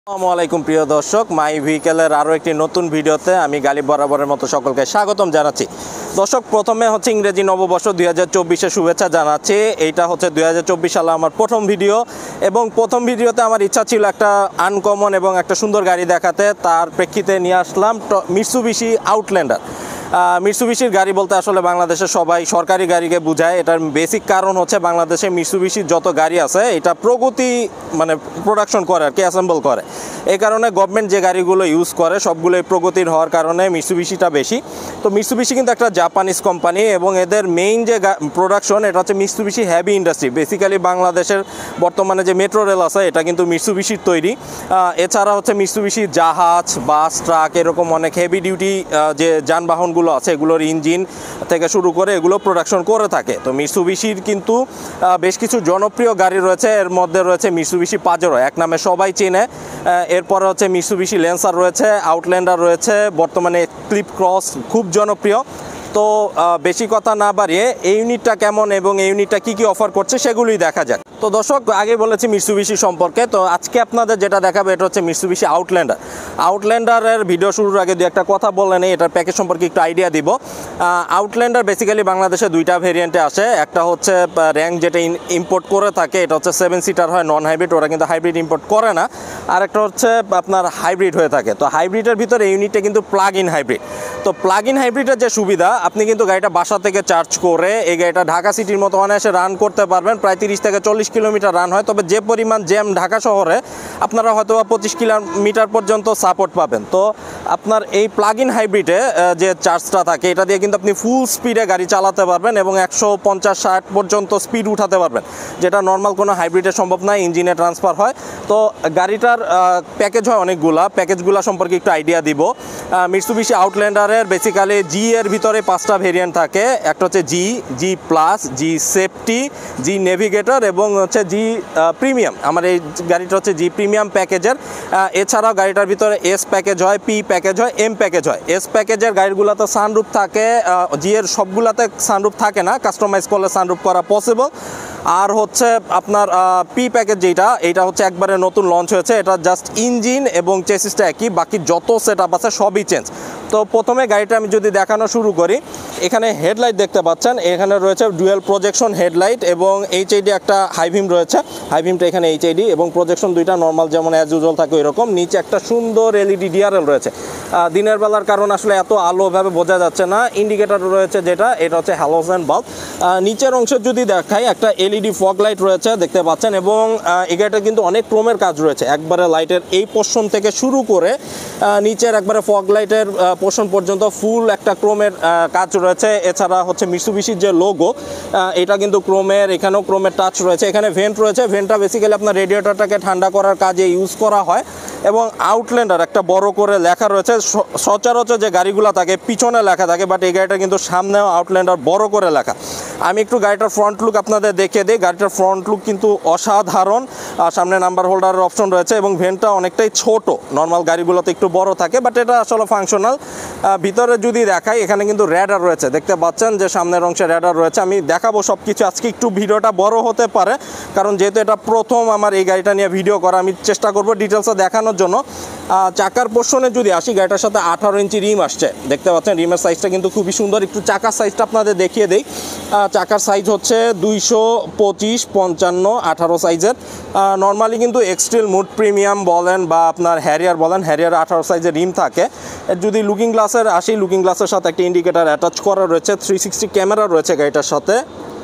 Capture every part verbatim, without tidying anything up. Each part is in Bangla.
আসসালামু আলাইকুম প্রিয় দর্শক, মাই ভেহিকেলের আরও একটি নতুন ভিডিওতে আমি গালিব বরাবরের মতো সকলকে স্বাগতম জানাচ্ছি। দর্শক, প্রথমে হচ্ছে ইংরেজি নববর্ষ দুই হাজার চব্বিশে শুভেচ্ছা জানাচ্ছি। এইটা হচ্ছে দুই হাজার চব্বিশ সালে আমার প্রথম ভিডিও এবং প্রথম ভিডিওতে আমার ইচ্ছা ছিল একটা আনকমন এবং একটা সুন্দর গাড়ি দেখাতে। তার প্রেক্ষিতে নিয়ে আসলাম মিৎসুবিশি আউটল্যান্ডার। মিৎসুবিশির গাড়ি বলতে আসলে বাংলাদেশে সবাই সরকারি গাড়িকে বোঝায়। এটার বেসিক কারণ হচ্ছে বাংলাদেশে মিৎসুবিশির যত গাড়ি আছে এটা প্রগতি মানে প্রোডাকশন করে আর কি, অ্যাসেম্বল করে। এই কারণে গভর্নমেন্ট যে গাড়িগুলো ইউজ করে সবগুলোই প্রগতির হওয়ার কারণে মিৎসুবিশিটা বেশি। তো মিৎসুবিশি কিন্তু একটা জাপানিজ কোম্পানি এবং এদের মেইন যে প্রোডাকশন এটা হচ্ছে মিৎসুবিশি হেভি ইন্ডাস্ট্রি। বেসিক্যালি বাংলাদেশের বর্তমানে যে মেট্রো রেল আছে এটা কিন্তু মিৎসুবিশির তৈরি। এছাড়া হচ্ছে মিৎসুবিশির জাহাজ, বাস, ট্রাক এরকম অনেক হেভি ডিউটি যে যানবাহনগুলো আছে এগুলোর ইঞ্জিন থেকে শুরু করে এগুলো প্রোডাকশন করে থাকে। তো মিৎসুবিশির কিন্তু বেশ কিছু জনপ্রিয় গাড়ি রয়েছে। এর মধ্যে রয়েছে মিৎসুবিশি পাজেরো, এক নামে সবাই চেনে। এরপরে হচ্ছে মিৎসুবিশি ল্যান্সার রয়েছে, আউটল্যান্ডার রয়েছে, বর্তমানে ক্লিপ ক্রস খুব জনপ্রিয়। তো বেশি কথা না বাড়িয়ে এই ইউনিটটা কেমন এবং এই ইউনিটটা কী কী অফার করছে সেগুলোই দেখা যাক। তো দর্শক, আগে বলেছি মিৎসুবিশি সম্পর্কে, তো আজকে আপনাদের যেটা দেখাবে এটা হচ্ছে মিৎসুবিশি আউটল্যান্ডার। আউটল্যান্ডারের ভিডিও শুরুর আগে দু একটা কথা বলে নেই, এটার প্যাকেজ সম্পর্কে একটু আইডিয়া দিব। আউটল্যান্ডার বেসিক্যালি বাংলাদেশে দুইটা ভেরিয়েন্টে আসে। একটা হচ্ছে র্যাঙ্ক যেটা ইম্পোর্ট করে থাকে, এটা হচ্ছে সেভেন সিটার হয়, নন হাইব্রিড, ওরা কিন্তু হাইব্রিড ইম্পোর্ট করে না। আর একটা হচ্ছে আপনার হাইব্রিড হয়ে থাকে। তো হাইব্রিডের ভিতরে ইউনিটটা কিন্তু প্লাগ ইন হাইব্রিড। তো প্লাগ ইন হাইব্রিডের যে সুবিধা, আপনি কিন্তু গাড়িটা বাসা থেকে চার্জ করে এই গাড়িটা ঢাকা সিটির মতো অনায়াসে রান করতে পারবেন। প্রায় তিরিশ থেকে চল্লিশ কিলোমিটার রান হয়। তবে যে পরিমাণ জ্যাম ঢাকা শহরে, আপনারা হয়তো বা পঁচিশ কিলোমিটার পর্যন্ত সাপোর্ট পাবেন। তো আপনার এই প্লাগ ইন হাইব্রিডে যে চার্জটা থাকে এটা দিয়ে কিন্তু আপনি ফুল স্পিডে গাড়ি চালাতে পারবেন এবং একশো পঞ্চাশ ষাট পর্যন্ত স্পিড উঠাতে পারবেন, যেটা নর্মাল কোনো হাইব্রিডে সম্ভব নয়। ইঞ্জিনে ট্রান্সফার হয়। তো গাড়িটার প্যাকেজ হয় অনেকগুলা, প্যাকেজগুলো সম্পর্কে একটু আইডিয়া দিব। মিৎসুবিশি আউটল্যান্ডারের বেসিক্যালি জি এর ভিতরে পাঁচটা ভেরিয়েন্ট থাকে। একটা হচ্ছে G, G plus, G safety, G navigator এবং হচ্ছে জি প্রিমিয়াম। আমার এই গাড়িটা হচ্ছে জি প্রিমিয়াম প্যাকেজের। এছাড়াও গাড়িটার ভিতরে এস প্যাকেজ হয়, পি প্যাকেজ হয়, এম প্যাকেজ হয়। এস প্যাকেজের গাড়িগুলোতে সানরুফ থাকে, জি এর সবগুলোতে সানরুফ থাকে না, কাস্টমাইজ করলে সানরুফ করা পসিবল। আর হচ্ছে আপনার পি প্যাকেজ যেটা, এটা হচ্ছে একবারে নতুন লঞ্চ হয়েছে। এটা জাস্ট ইঞ্জিন এবং চেসিসটা একই, বাকি যত সেট আপ আছে সবই চেঞ্জ। তো প্রথমে গাড়িটা আমি যদি দেখানো শুরু করি, এখানে হেডলাইট দেখতে পাচ্ছেন, এখানে রয়েছে ডুয়েল প্রজেকশন হেডলাইট এবং এইচআইডি একটা হাইভিম রয়েছে। হাইভিমটা এখানে এইচআইডি এবং প্রজেকশন দুইটা নর্মাল যেমন অ্যাজ ইউজুয়াল থাকে ওইরকম। নিচে একটা সুন্দর এলইডি ডিআরএল রয়েছে। দিনের বেলার কারণ আসলে এত আলোভাবে বোঝা যাচ্ছে না। ইন্ডিকেটর রয়েছে যেটা, এটা হচ্ছে হ্যালোজেন বাল্ব। নিচের অংশে যদি দেখাই, একটা এলইডি ফগ লাইট রয়েছে দেখতে পাচ্ছেন এবং এই গাড়িটা কিন্তু অনেক ক্রোমের কাজ রয়েছে। একবারে লাইটের এই পোর্শন থেকে শুরু করে নিচের একবারে ফগ লাইটের পোর্শন পর্যন্ত ফুল একটা ক্রোমের কাজ রয়েছে। এছাড়া হচ্ছে মিৎসুবিশির যে লোগো এটা কিন্তু ক্রোমের, এখানেও ক্রোমের টাচ রয়েছে। এখানে ভেন্ট রয়েছে, ভেন্টটা বেসিক্যালি আপনার রেডিয়েটরটাকে ঠান্ডা করার কাজে ইউজ করা হয়। এবং আউটল্যান্ডার একটা বড় করে লেখা রয়েছে। সচরাচর যে গাড়িগুলো থাকে পিছনে লেখা থাকে, বাট এই গাড়িটা কিন্তু সামনেও আউটল্যান্ডার বড় করে লেখা। আমি একটু গাড়িটার ফ্রন্ট লুক আপনাদের দেখিয়ে দিই। গাড়িটার ফ্রন্ট লুক কিন্তু অসাধারণ। সামনে নাম্বার হোল্ডারের অপশন রয়েছে এবং ভেন্টটা অনেকটাই ছোট, নর্মাল গাড়িগুলোতে একটু বড় থাকে, বাট এটা আসলে ফাংশনাল। ভিতরে যদি দেখাই, এখানে কিন্তু র্যাডার রয়েছে, দেখতে পাচ্ছেন যে সামনের অংশে র্যাডার রয়েছে। আমি দেখাবো সব কিছু। আজকে একটু ভিডিওটা বড় হতে পারে, কারণ যেহেতু এটা প্রথম আমার এই গাড়িটা নিয়ে ভিডিও করা, আমি চেষ্টা করবো ডিটেলসে দেখানোর জন্য। চাকার পোর্শনে যদি আসি, গাড়িটার সাথে আঠারো ইঞ্চি রিম আসছে, দেখতে পাচ্ছেন। রিমের সাইজটা কিন্তু খুবই সুন্দর। একটু চাকার সাইজটা আপনাদের দেখিয়ে দেই। চাকার সাইজ হচ্ছে দুইশো পঁচিশ পঞ্চান্ন আঠারো সাইজের। নর্মালি কিন্তু এক্সট্রিল মুড প্রিমিয়াম বলেন বা আপনার হ্যারিয়ার বলেন, হ্যারিয়ার আঠারো সাইজের রিম থাকে। যদি লুকিং গ্লাসের আসি, লুকিং গ্লাসের সাথে একটা ইন্ডিকেটার অ্যাটাচ করা রয়েছে। থ্রি সিক্সটি ক্যামেরা রয়েছে গাড়িটার সাথে।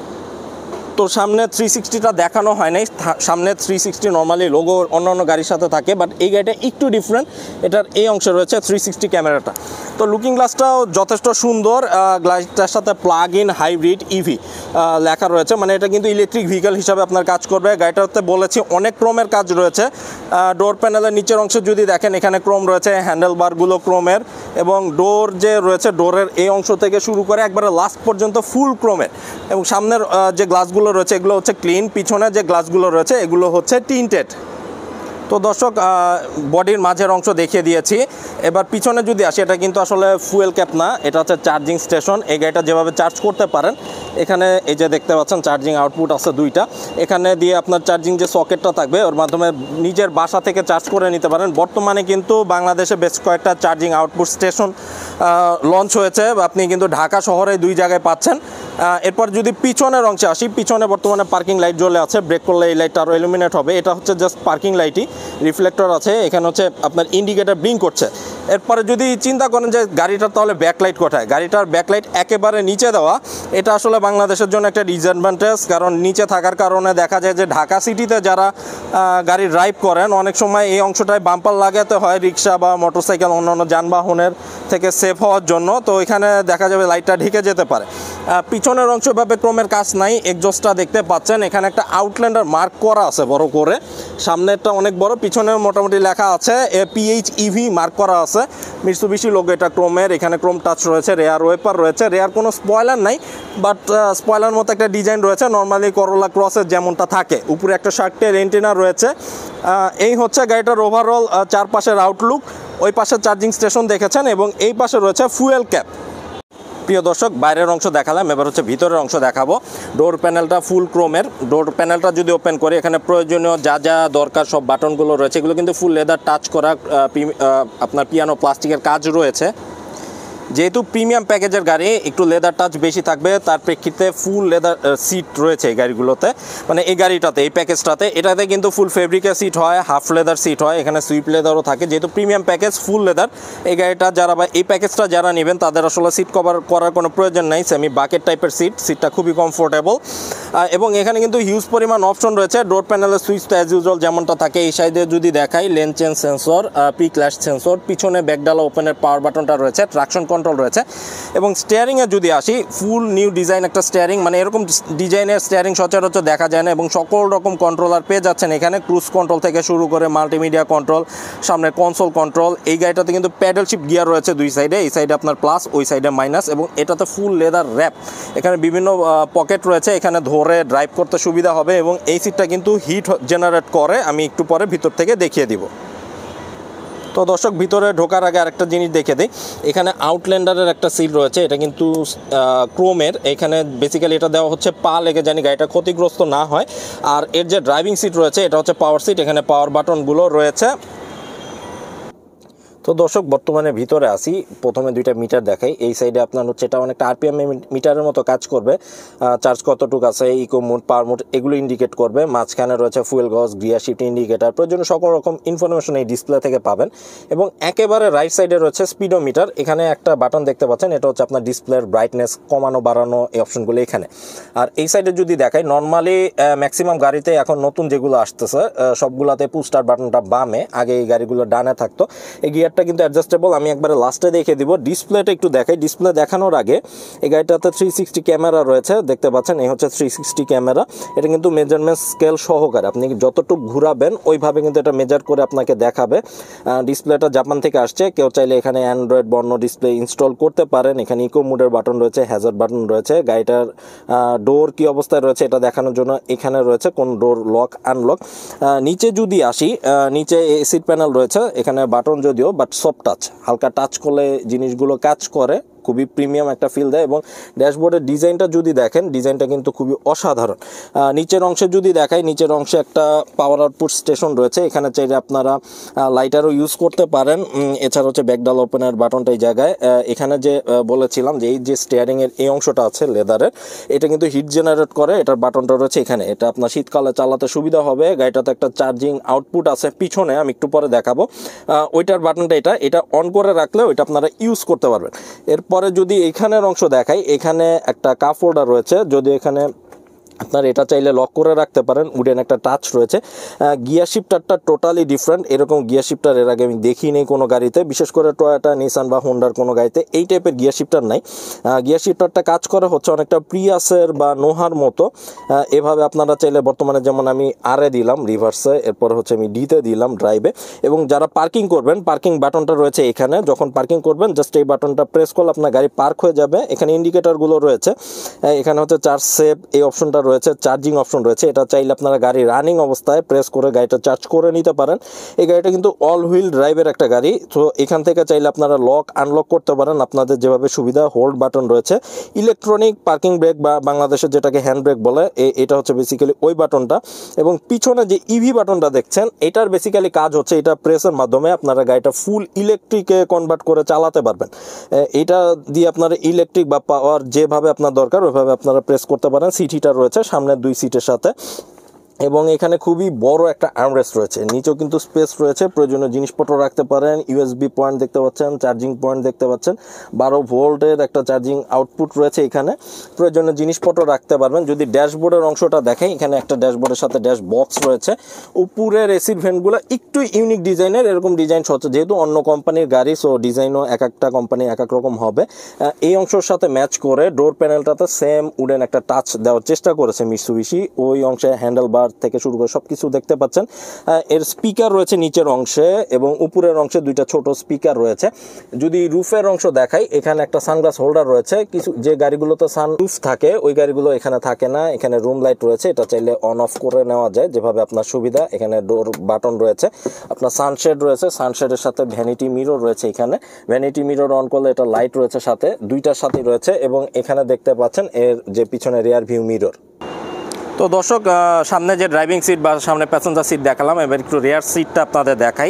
তো সামনে থ্রি সিক্সটিটা দেখানো হয় নাই, সামনে থ্রি সিক্সটি নর্মালি লোগো অন্যান্য গাড়ির সাথে থাকে, বাট এই গাড়িটা একটু ডিফারেন্ট। এটার এই অংশে রয়েছে থ্রি সিক্সটি ক্যামেরাটা। তো লুকিং গ্লাসটাও যথেষ্ট সুন্দর। গ্লাসটার সাথে প্লাগ ইন হাইব্রিড ইভি লেখা রয়েছে, মানে এটা কিন্তু ইলেকট্রিক ভেহিকেল হিসাবে আপনার কাজ করবে। গাড়িটাতে বলেছি অনেক ক্রোমের কাজ রয়েছে। ডোর প্যানেলের নিচের অংশে যদি দেখেন, এখানে ক্রোম রয়েছে, হ্যান্ডেল বারগুলো ক্রোমের এবং ডোর যে রয়েছে, ডোরের এই অংশ থেকে শুরু করে একবারে লাস্ট পর্যন্ত ফুল ক্রোমের। এবং সামনের যে গ্লাসগুলো রয়েছে এগুলো হচ্ছে ক্লিন, পিছনে যে গ্লাসগুলো রয়েছে এগুলো হচ্ছে টিন্টেড। তো দর্শক বডির মাঝের অংশ দেখিয়ে দিয়েছি। এবার পিছনে যদি আসি, এটা কিন্তু আসলে ফুয়েল ক্যাপ না, এটা হচ্ছে চার্জিং স্টেশন। এই গাড়িটা যেভাবে চার্জ করতে পারেন, এখানে এই যে দেখতে পাচ্ছেন চার্জিং আউটপুট আছে দুইটা, এখানে দিয়ে আপনার চার্জিং যে সকেটটা থাকবে ওর মাধ্যমে নিজের বাসা থেকে চার্জ করে নিতে পারেন। বর্তমানে কিন্তু বাংলাদেশে বেশ কয়েকটা চার্জিং আউটপুট স্টেশন লঞ্চ হয়েছে, আপনি কিন্তু ঢাকা শহরে দুই জায়গায় পাচ্ছেন। এরপর যদি পিছনের অংশে আসি, পিছনে বর্তমানে পার্কিং লাইট জ্বলে আছে, ব্রেক করলে এই লাইটটা আরও ইলুমিনেট হবে। এটা হচ্ছে জাস্ট পার্কিং লাইটই, রিফ্লেক্টর আছে, এখানে হচ্ছে আপনার ইন্ডিকেটার ব্লিঙ্ক করছে। এরপরে যদি চিন্তা করেন যে গাড়িটার তাহলে ব্যাকলাইট কোথায়, গাড়িটার ব্যাকলাইট একেবারে নিচে দেওয়া। এটা আসলে বাংলাদেশের জন্য একটা ডিসঅ্যাডভান্টেজ, কারণ নিচে থাকার কারণে দেখা যায় যে ঢাকা সিটিতে যারা গাড়ি ড্রাইভ করেন অনেক সময় এই অংশটায় বাম্পার লাগাতে হয় রিক্সা বা মোটরসাইকেল অন্যান্য যানবাহনের থেকে সেফ হওয়ার জন্য। তো এখানে দেখা যাবে লাইটটা ঢেকে যেতে পারে। পিছনের অংশভাবে ক্রোমের কাজ নাই, এক্সজস্টটা দেখতে পাচ্ছেন, এখানে একটা আউটল্যান্ডার মার্ক করা আছে বড় করে, সামনেরটা অনেক বড়, পিছনে মোটামুটি লেখা আছে পিএইচইভি মার্ক করা আছে, মিৎসুবিশি লোগো, এটা ক্রোমের। এখানে ক্রোম টাচ রয়েছে, রেয়ার ওয়েপার রয়েছে, রেয়ার কোনো স্পয়লার নাই, বাট স্পয়লার মতো একটা ডিজাইন রয়েছে নর্মালি করোলা ক্রসের যেমনটা থাকে। উপরে একটা শার্টের এন্টেনা রয়েছে। এই হচ্ছে গাড়িটার ওভারঅল চারপাশের আউটলুক। ওই পাশে চার্জিং স্টেশন দেখেছেন এবং এই পাশে রয়েছে ফুয়েল ক্যাপ। প্রিয় দর্শক, বাইরের অংশ দেখালাম, এবার হচ্ছে ভিতরের অংশ দেখাবো। ডোর প্যানেলটা ফুল ক্রোমের। ডোর প্যানেলটা যদি ওপেন করি, এখানে প্রয়োজনীয় যা যা দরকার সব বাটনগুলো রয়েছে, এগুলো কিন্তু ফুল লেদার টাচ করা, আপনার পিয়ানো প্লাস্টিকের কাজ রয়েছে। যেহেতু প্রিমিয়াম প্যাকেজের গাড়ি, একটু লেদার টাচ বেশি থাকবে, তার প্রেক্ষিতে ফুল লেদার সিট রয়েছে এই গাড়িগুলোতে, মানে এই গাড়িটাতে, এই প্যাকেজটাতে। এটাতে কিন্তু ফুল ফেব্রিকের সিট হয়, হাফ লেদার সিট হয়, এখানে সুইপ লেদারও থাকে। যেহেতু প্রিমিয়াম প্যাকেজ ফুল লেদার, এই গাড়িটা যারা বা এই প্যাকেজটা যারা নেবেন তাদের আসলে সিট কভার করার কোনো প্রয়োজন নাই। সেমি বাকেট টাইপের সিট, সিটটা খুবই কমফোর্টেবল। এবং এখানে কিন্তু হিউজ পরিমাণ অপশন রয়েছে। ডোর প্যানেলের সুইচ তো অ্যাজ ইউজুয়াল যেমনটা থাকে। এই সাইডে যদি দেখাই, lane change sensor, pre crash sensor, পিছনে ব্যাকডালা ওপেনের পাওয়ার বাটনটা রয়েছে, ট্রাকশন কন্ট্রোল রয়েছে। এবং স্টিয়ারিংয়ে যদি আসি, ফুল নিউ ডিজাইন একটা স্টিয়ারিং, মানে এরকম ডিজাইনের স্টিয়ারিং সচরাচর দেখা যায় না, এবং সকল রকম কন্ট্রোলার পেয়ে যাচ্ছেন এখানে। ক্রুজ কন্ট্রোল থেকে শুরু করে মাল্টিমিডিয়া কন্ট্রোল, সামনে কনসোল কন্ট্রোল। এই গাড়িটাতে কিন্তু প্যাডেল শিফট গিয়ার রয়েছে দুই সাইডে, এই সাইডে আপনার প্লাস, ওই সাইডে মাইনাস, এবং এটাতে ফুল লেদার র্যাপ। এখানে বিভিন্ন পকেট রয়েছে, এখানে ধরে ড্রাইভ করতে সুবিধা হবে। এবং এই সিটটা কিন্তু হিট জেনারেট করে, আমি একটু পরে ভিতর থেকে দেখিয়ে দিব। তো দর্শক, ভিতরে ঢোকার আগে আরেকটা জিনিস দেখে দিই, এখানে আউটল্যান্ডারের একটা সিট রয়েছে, এটা কিন্তু ক্রোমের। এখানে বেসিক্যালি এটা দেওয়া হচ্ছে পা লেগে জানি গাড়িটা ক্ষতিগ্রস্ত না হয়। আর এর যে ড্রাইভিং সিট রয়েছে, এটা হচ্ছে পাওয়ার সিট, এখানে পাওয়ার বাটনগুলো রয়েছে। তো দর্শক, বর্তমানে ভিতরে আসি, প্রথমে দুইটা মিটার দেখাই। এই সাইডে আপনার হচ্ছে এটা অনেকটা আরপিএম মিটারের মতো কাজ করবে, চার্জ কতটুকু আছে, ইকো মোড, পাওয়ার মোড, এগুলো ইন্ডিকেট করবে। মাঝখানে রয়েছে ফুয়েল গজ, গিয়ার শিফট ইন্ডিকেটার, প্রয়োজনীয় সকল রকম ইনফরমেশন এই ডিসপ্লে থেকে পাবেন। এবং একেবারে রাইট সাইডে রয়েছে স্পিডোমিটার। এখানে একটা বাটন দেখতে পাচ্ছেন, এটা হচ্ছে আপনার ডিসপ্লের ব্রাইটনেস কমানো বাড়ানো, এই অপশনগুলো এখানে। আর এই সাইডে যদি দেখাই, নর্মালি ম্যাক্সিমাম গাড়িতে এখন নতুন যেগুলো আসতেছে সবগুলাতে পুস্টার বাটনটা বামে, আগে এই গাড়িগুলো ডানে থাকতো। এই গিয়ার কিন্তু অ্যাডজাস্টেবল, আমি একবারে লাস্টে দেখে দিব। ডিসপ্লেটা একটু দেখাই। ডিসপ্লে দেখানোর আগে এই গাড়িটাতে থ্রি সিক্সটি ক্যামেরা রয়েছে, দেখতে পাচ্ছেন, এই হচ্ছে থ্রি সিক্সটি ক্যামেরা। এটা কিন্তু মেজারমেন্ট স্কেল সহকারে, আপনি যতটুকু ঘুরাবেন ওইভাবে কিন্তু এটা মেজার করে আপনাকে দেখাবে। ডিসপ্লেটা জাপান থেকে আসছে। কেউ চাইলে এখানে অ্যান্ড্রয়েড বর্ণ ডিসপ্লে ইনস্টল করতে পারেন। এখানে ইকো মোডের বাটন রয়েছে, হ্যাজার্ড বাটন রয়েছে। গাড়িটার ডোর কি অবস্থায় রয়েছে এটা দেখানোর জন্য এখানে রয়েছে কোন ডোর লক আনলক। নিচে যদি আসি, নিচে সিট প্যানেল রয়েছে, এখানে বাটন যদিও বাট সফট টাচ, হালকা টাচ করলে জিনিসগুলো কাজ করে, খুবই প্রিমিয়াম একটা ফিল দেয়। এবং ড্যাশবোর্ডের ডিজাইনটা যদি দেখেন, ডিজাইনটা কিন্তু খুবই অসাধারণ। নিচের অংশে যদি দেখাই, নিচের অংশে একটা পাওয়ার আউটপুট স্টেশন রয়েছে, এখানে চাইলে আপনারা লাইটারও ইউজ করতে পারেন। এছাড়া হচ্ছে ব্যাকডাল ওপেনের বাটনটা এই জায়গায়। এখানে যে বলেছিলাম যে এই যে স্টিয়ারিংয়ের এই অংশটা আছে লেদারের, এটা কিন্তু হিট জেনারেট করে, এটার বাটনটা রয়েছে এখানে। এটা আপনার শীতকালে চালাতে সুবিধা হবে। গাড়িটাতে একটা চার্জিং আউটপুট আছে পিছনে, আমি একটু পরে দেখাবো। ওইটার বাটনটা এটা এটা অন করে রাখলে ওইটা আপনারা ইউজ করতে পারবেন। এরপর পরে যদি এইখানের অংশ দেখাই, এখানে একটা কাপ হোল্ডার রয়েছে, যদি এখানে আপনার এটা চাইলে লক করে রাখতে পারেন। উডেন একটা টাচ রয়েছে। গিয়ার শিফটারটা টোটালি ডিফারেন্ট, এরকম গিয়ার শিফটার এর আগে আমি দেখিনি কোনো গাড়িতে, বিশেষ করে টয়োটা, নিসান বা হোন্ডার কোনো গাড়িতে এই টাইপের গিয়ার শিফটার নাই। গিয়ার শিফটারটা কাজ করে হচ্ছে অনেকটা প্রিয়াসের বা নোহার মতো। এভাবে আপনারা চাইলে, বর্তমানে যেমন আমি আরে দিলাম রিভার্সে, এরপর হচ্ছে আমি ডিতে দিলাম ড্রাইভে। এবং যারা পার্কিং করবেন, পার্কিং বাটনটা রয়েছে এখানে। যখন পার্কিং করবেন জাস্ট এই বাটনটা প্রেস করলে আপনার গাড়ি পার্ক হয়ে যাবে। এখানে ইন্ডিকেটারগুলো রয়েছে, এখানে হচ্ছে চার্জ সেভ এই অপশনটা রয়েছে, চার্জিং অপশন রয়েছে। এটা চাইলে আপনারা গাড়ি রানিং অবস্থায় প্রেস করে গাড়িটা চার্জ করে নিতে পারেন। এই গাড়িটা কিন্তু অল হুইল ড্রাইভের একটা গাড়ি, তো এখান থেকে চাইলে আপনারা লক আনলক করতে পারেন আপনাদের যেভাবে সুবিধা। হোল্ড বাটন রয়েছে, ইলেকট্রনিক পার্কিং ব্রেক বা বাংলাদেশের যেটাকে হ্যান্ড ব্রেক বলে, এটা হচ্ছে বেসিক্যালি ওই বাটনটা। এবং পিছনে যে ইভি বাটনটা দেখছেন, এটার বেসিক্যালি কাজ হচ্ছে এটা প্রেসের মাধ্যমে আপনারা গাড়িটা ফুল ইলেকট্রিকে কনভার্ট করে চালাতে পারবেন। এটা দিয়ে আপনারা ইলেকট্রিক বা পাওয়ার যেভাবে আপনার দরকার ওইভাবে আপনারা প্রেস করতে পারেন। সিট হিটার রয়েছে সামনের দুই সিটের সাথে, এবং এখানে খুবই বড় একটা আর্মরেস্ট রয়েছে। নিচেও কিন্তু স্পেস রয়েছে, প্রয়োজনীয় জিনিসপত্র রাখতে পারেন। ইউএসবি পয়েন্ট দেখতে পাচ্ছেন, চার্জিং পয়েন্ট দেখতে পাচ্ছেন, বারো ভোল্টের একটা চার্জিং আউটপুট রয়েছে। এখানে প্রয়োজনীয় জিনিসপত্র রাখতে পারবেন। যদি ড্যাশবোর্ডের অংশটা দেখেন, এখানে একটা ড্যাশবোর্ডের সাথে ড্যাশ বক্স রয়েছে। উপরের এসির ভেন্টগুলো একটু ইউনিক ডিজাইনের, এরকম ডিজাইন হচ্ছে যেহেতু অন্য কোম্পানির গাড়ি, সো ডিজাইনও এক একটা কোম্পানি এক এক রকম হবে। এই অংশের সাথে ম্যাচ করে ডোর প্যানেলটাতে সেম উডেন একটা টাচ দেওয়ার চেষ্টা করেছে মিৎসুবিশি। ওই অংশে হ্যান্ডেল বার থেকে শুরু করে সবকিছু দেখতে পাচ্ছেন। এর স্পিকার রয়েছে নিচের অংশে এবং উপরের অংশে দুইটা ছোট স্পিকার রয়েছে। যদি রুফের অংশ দেখাই, এখানে একটা সানগ্লাস হোল্ডার রয়েছে। কিছু যে গাড়িগুলোতে সানরুফ থাকে ওই গাড়িগুলো এখানে থাকে না। এখানে রুম লাইট রয়েছে, এটা চাইলে অন অফ করে নেওয়া যায় যেভাবে আপনার সুবিধা। এখানে ডোর বাটন রয়েছে, আপনার সানশেড রয়েছে, সানশেডের সাথে ভ্যানিটি মিরর রয়েছে। এখানে ভ্যানিটি মিরর অন করলে এটা লাইট রয়েছে সাথে, দুইটার সাথেই রয়েছে। এবং এখানে দেখতে পাচ্ছেন এর যে পিছনে রিয়ার ভিউ মিরর। তো দর্শক, সামনে যে ড্রাইভিং সিট বা সামনে প্যাসেঞ্জার সিট দেখালাম, এবার একটু রিয়ার সিটটা আপনাদের দেখাই।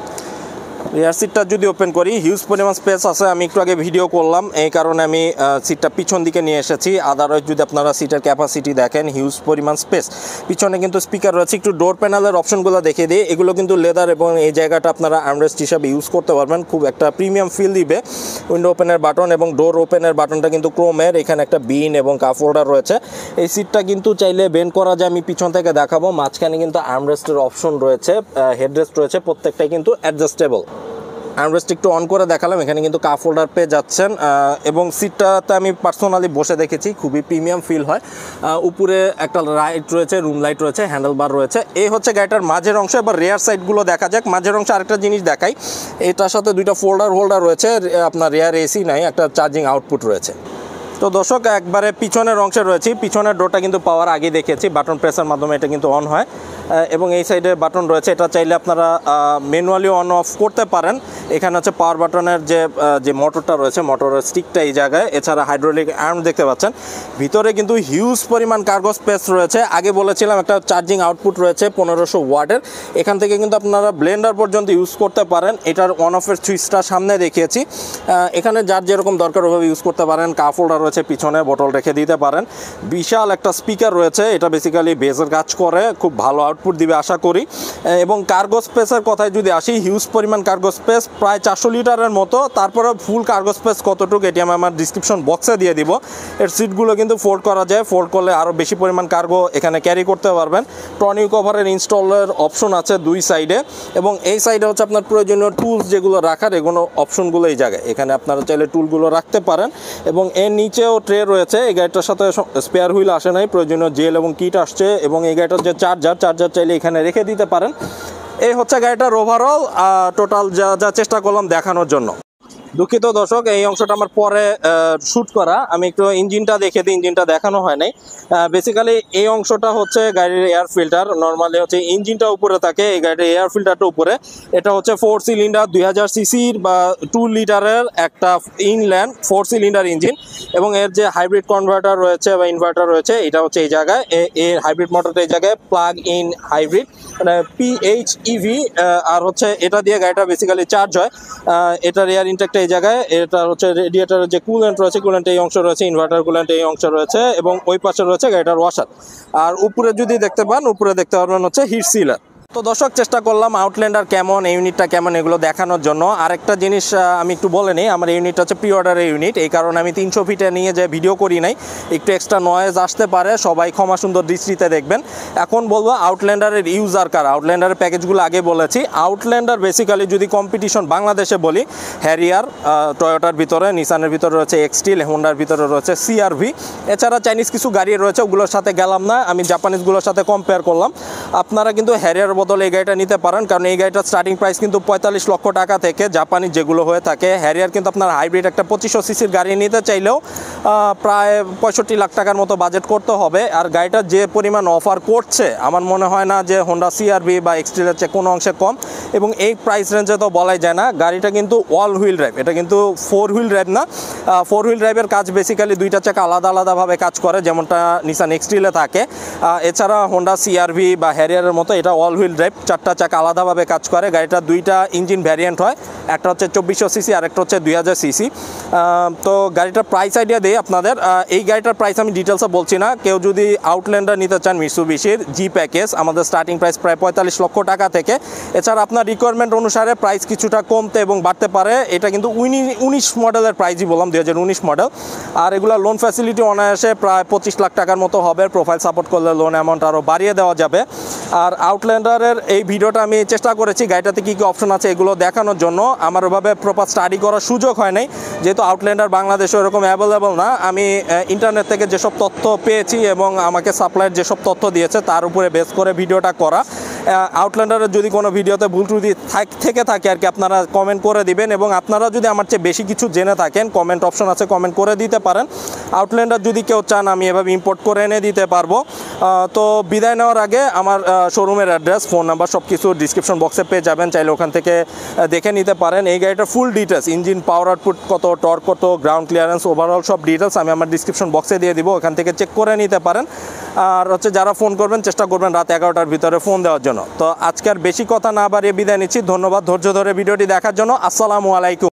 রিয়ার সিটটা যদি ওপেন করি, হিউজ পরিমাণ স্পেস আছে। আমি একটু আগে ভিডিও করলাম, এই কারণে আমি সিটটা পিছন দিকে নিয়ে এসেছি। আদারওয়াইজ যদি আপনারা সিটের ক্যাপাসিটি দেখেন, হিউজ পরিমাণ স্পেস। পিছনে কিন্তু স্পিকার রয়েছে। একটু ডোর প্যানেলের অপশনগুলো দেখিয়ে দিই। এগুলো কিন্তু লেদার এবং এই জায়গাটা আপনারা আর্মরেস্ট হিসাবে ইউজ করতে পারবেন, খুব একটা প্রিমিয়াম ফিল দিবে। উইন্ডো ওপেনের বাটন এবং ডোর ওপেনের বাটনটা কিন্তু ক্রোমের। এখানে একটা বিন এবং কাপ হোল্ডার রয়েছে। এই সিটটা কিন্তু চাইলে বেন্ড করা যায়, আমি পিছন থেকে দেখাবো। মাঝখানে কিন্তু আর্মরেস্টের অপশন রয়েছে, হেডরেস্ট রয়েছে, প্রত্যেকটাই কিন্তু অ্যাডজাস্টেবল। আর্মরেস্ট একটু অন করে দেখালাম, এখানে কিন্তু কাপ হোল্ডার পেয়ে যাচ্ছেন। এবং সিটটাতে আমি পার্সোনালি বসে দেখেছি, খুবই প্রিমিয়াম ফিল হয়। উপরে একটা লাইট রয়েছে, রুম লাইট রয়েছে, হ্যান্ডেল বার রয়েছে। এই হচ্ছে গাড়িটার মাঝের অংশ। এবার রেয়ার সাইডগুলো দেখা যাক। মাঝের অংশে আরেকটা জিনিস দেখাই, এটার সাথে দুইটা ফোল্ডার হোল্ডার রয়েছে। আপনার রেয়ার এসি নাই, একটা চার্জিং আউটপুট রয়েছে। তো দর্শক, একবারে পিছনের অংশে রয়েছে। পিছনের ডোরটা কিন্তু পাওয়ার আগে দেখেছি, বাটন প্রেসের মাধ্যমে এটা কিন্তু অন হয়। এবং এই সাইডে বাটন রয়েছে, এটা চাইলে আপনারা ম্যানুয়ালি অন অফ করতে পারেন। এখানে হচ্ছে পাওয়ার বাটনের যে যে মোটরটা রয়েছে, মোটরের স্টিকটা এই জায়গায়। এছাড়া হাইড্রোলিক আর্ম দেখতে পাচ্ছেন। ভিতরে কিন্তু হিউজ পরিমাণ কার্গো স্পেস রয়েছে। আগে বলেছিলাম একটা চার্জিং আউটপুট রয়েছে পনেরোশো ওয়াটের। এখান থেকে কিন্তু আপনারা ব্লেন্ডার পর্যন্ত ইউজ করতে পারেন। এটার অন অফের সুইচটা সামনে দেখিয়েছি। এখানে যার যেরকম দরকার ওভাবে ইউজ করতে পারেন। কাপ হোল্ডার রয়েছে, পিছনে বোতল রেখে দিতে পারেন। বিশাল একটা স্পিকার রয়েছে, এটা বেসিক্যালি বেসের কাজ করে, খুব ভালো আউটপুট দিবে আশা করি। এবং কার্গো স্পেসের কথায় যদি আসি, হিউজ পরিমাণ কার্গো স্পেস, প্রায় চারশো লিটারের মতো। তারপরে ফুল কার্গো স্পেস কতটুকু এটি আমি আমার ডিসক্রিপশন বক্সে দিয়ে দিব। এর সিটগুলো কিন্তু ফোল্ড করা যায়, ফোল্ড করলে আরও বেশি পরিমাণ কার্গো এখানে ক্যারি করতে পারবেন। টর্নিও কভারের ইনস্টলের অপশন আছে দুই সাইডে। এবং এই সাইডে হচ্ছে আপনার প্রয়োজনীয় টুলস যেগুলো রাখার, এগুলো অপশনগুলো এই জায়গায়। এখানে আপনারা চাইলে টুলগুলো রাখতে পারেন। এবং এর নিচেও ট্রে রয়েছে। এই গাড়িটার সাথে স্পেয়ার হুইল আসে নাই, প্রয়োজনীয় জেল এবং কিট আসছে। এবং এই গাড়িটার যে চার্জার চার্জার চাইলে এখানে রেখে দিতে পারেন। এই হচ্ছে গাড়িটার ওভারঅল টোটাল যা যা চেষ্টা করলাম দেখানোর জন্য। দুঃখিত দর্শক, এই অংশটা আমার পরে শ্যুট করা, আমি একটু ইঞ্জিনটা দেখে দিই, ইঞ্জিনটা দেখানো হয় নাই। বেসিক্যালি এই অংশটা হচ্ছে গাড়ির এয়ার ফিল্টার। নর্মালি হচ্ছে ইঞ্জিনটা উপরে থাকে, এই গাড়ির এয়ার ফিল্টারটা উপরে। এটা হচ্ছে ফোর সিলিন্ডার দুই হাজার সিসির বা টু লিটারের একটা ইনল্যান্ড ফোর সিলিন্ডার ইঞ্জিন। এবং এর যে হাইব্রিড কনভার্টার রয়েছে বা ইনভার্টার রয়েছে, এটা হচ্ছে এই জায়গায়। এর হাইব্রিড মোটরটা এই জায়গায়, প্লাগ ইন হাইব্রিড মানে পিএইচইভি। আর হচ্ছে এটা দিয়ে গাড়িটা বেসিক্যালি চার্জ হয়। এটার এয়ার ইনটেকটা এই জায়গায়। এটা হচ্ছে রেডিয়েটারের যে কুলেন্ট রয়েছে, কুলেন্ট এই অংশ রয়েছে, ইনভার্টার কুলেন্ট এই অংশ রয়েছে। এবং ওই পাশে রয়েছে গাড়িটার ওয়াশার। আর উপরে যদি দেখতে পান, উপরে দেখতে পারবেন হচ্ছে হিট সিলার। তো দর্শক, চেষ্টা করলাম আউটল্যান্ডার কেমন, এই ইউনিটটা কেমন, এগুলো দেখানোর জন্য। আরেকটা জিনিস আমি একটু বলে নিই, আমার ইউনিটটা হচ্ছে প্রি অর্ডারের ইউনিট। এই কারণে আমি তিনশো ফিটে নিয়ে যে ভিডিও করি নাই, একটু এক্সট্রা নয়েজ আসতে পারে, সবাই ক্ষমা সুন্দর দৃষ্টিতে দেখবেন। এখন বলবো আউটল্যান্ডারের ইউজার কার। আউটল্যান্ডারের প্যাকেজগুলো আগে বলেছি। আউটল্যান্ডার বেসিক্যালি যদি কম্পিটিশন বাংলাদেশে বলি, হ্যারিয়ার, টয়োটার ভিতরে, নিসানের ভিতরে রয়েছে এক্সটিল, হোন্ডার ভিতরে রয়েছে সিআরভি। এছাড়া চাইনিজ কিছু গাড়ি রয়েছে, ওগুলোর সাথে গেলাম না, আমি জাপানিজগুলোর সাথে কম্পেয়ার করলাম। আপনারা কিন্তু হ্যারিয়ার বদলে এই গাড়িটা নিতে পারেন, কারণ এই গাড়িটার স্টার্টিং প্রাইস কিন্তু পঁয়তাল্লিশ লক্ষ টাকা থেকে, জাপানি যেগুলো হয়ে থাকে। হ্যারিয়ার কিন্তু আপনার হাইব্রিড একটা পঁচিশশো সিসির গাড়ি নিতে চাইলেও প্রায় পঁয়ষট্টি লাখ টাকার মতো বাজেট করতে হবে। আর গাড়িটা যে পরিমাণ অফার করছে আমার মনে হয় না যে হোন্ডা সিআরভি বা এক্সট্রিলের চেয়ে কোনো অংশে কম, এবং এই প্রাইস রেঞ্জে তো বলাই যায় না। গাড়িটা কিন্তু অল হুইল ড্রাইভ, এটা কিন্তু ফোর হুইল ড্রাইভ না। ফোর হুইল ড্রাইভের কাজ বেসিক্যালি দুইটা চাকা আলাদা আলাদাভাবে কাজ করে, যেমনটা নিসান এক্সট্রিলে থাকে। এছাড়া হোন্ডা সিআরভি বা হ্যারিয়ারের মতো এটা অল হুইল ড্রাইভ, চারটা চাকা আলাদাভাবে কাজ করে। গাড়িটা দুইটা ইঞ্জিন ভ্যারিয়েন্ট হয়, একটা হচ্ছে চব্বিশশো সিসি আর একটা হচ্ছে দুই হাজার সিসি। তো গাড়িটার প্রাইস আইডিয়া দিই আপনাদের। এই গাড়িটার প্রাইস আমি ডিটেলসে বলছি না। কেউ যদি আউটল্যান্ডার নিতে চান মিৎসুবিশির জি প্যাকেজ, আমাদের স্টার্টিং প্রাইস প্রায় পঁয়তাল্লিশ লক্ষ টাকা থেকে। এছাড়া আপনার রিকোয়ারমেন্ট অনুসারে প্রাইস কিছুটা কমতে এবং বাড়তে পারে। এটা কিন্তু উনিশ মডেলের প্রাইসই বললাম, দুই হাজার উনিশ মডেল। আর এগুলো লোন ফ্যাসিলিটি অনায়াসে প্রায় পঁচিশ লাখ টাকার মতো হবে। প্রোফাইল সাপোর্ট করলে লোন অ্যামাউন্ট আরও বাড়িয়ে দেওয়া যাবে। আর আউটল্যান্ডারের এই ভিডিওটা আমি চেষ্টা করেছি গাড়িটাতে কী কী অপশন আছে এগুলো দেখানোর জন্য। আমার ওভাবে প্রপার স্টাডি করার সুযোগ হয় নাই, যেহেতু আউটল্যান্ডার বাংলাদেশে এরকম অ্যাভেলেবল না। আমি ইন্টারনেট থেকে যেসব তথ্য পেয়েছি এবং আমাকে সাপ্লাইয়ের যেসব তথ্য দিয়েছে তার উপরে বেস করে ভিডিওটা করা। আউটল্যান্ডারের যদি কোনো ভিডিওতে ভুল ত্রুটি থেকে থাকে আর কি, আপনারা কমেন্ট করে দিবেন। এবং আপনারা যদি আমার চেয়ে বেশি কিছু জেনে থাকেন, কমেন্ট অপশন আছে, কমেন্ট করে দিতে পারেন। আউটল্যান্ডার যদি কেউ চান আমি এভাবে ইম্পোর্ট করে এনে দিতে পারবো। তো বিদায় নেওয়ার আগে আমার শোরুমের অ্যাড্রেস, ফোন নাম্বার সব কিছু ডিসক্রিপশন বক্সে পেয়ে যাবেন, চাইলে ওখান থেকে দেখে নিতে পারেন। এই গাড়িটার full details, engine power output কত, টর্ক কত, গ্রাউন্ড ক্লিয়ারেন্স, ওভারঅল সব ডিটেলস আমি আমার ডিসক্রিপশন বক্সে দিয়ে দিব, ওখান থেকে চেক করে নিতে পারেন। আর হচ্ছে যারা ফোন করবেন চেষ্টা করবেন রাত এগারোটার ভিতরে ফোন দেওয়ার জন্য। তো আজকে আর বেশি কথা না বাড়িয়ে বিদায় নিচ্ছি। ধন্যবাদ ধৈর্য ধরে ভিডিওটি দেখার জন্য। আসসালামু আলাইকুম।